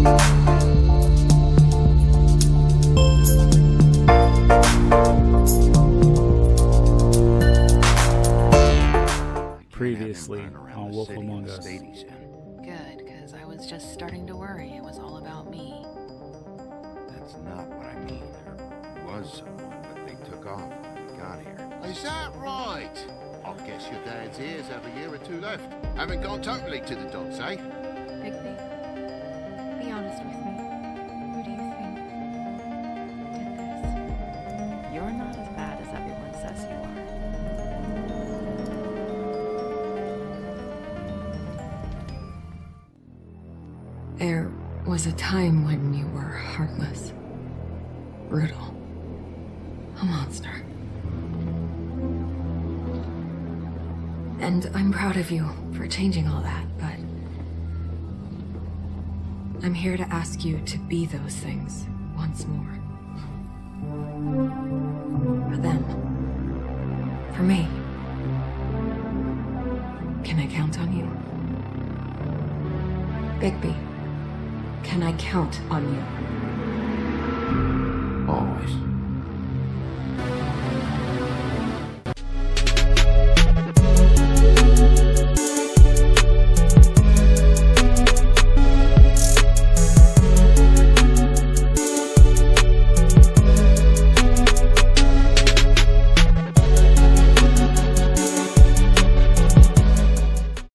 Previously on Wolf Among Us. Good, because I was just starting to worry it was all about me. That's not what I mean. There was someone, but they took off when we got here. Is that right? I guess your dad's ears have a year or two left. Haven't gone totally to the dogs, eh? Bigby, be honest with me. Who do you think did this? You're not as bad as everyone says you are. There was a time when you were heartless, brutal, a monster. And I'm proud of you for changing all that, but I'm here to ask you to be those things once more. For them. For me. Can I count on you? Bigby, can I count on you?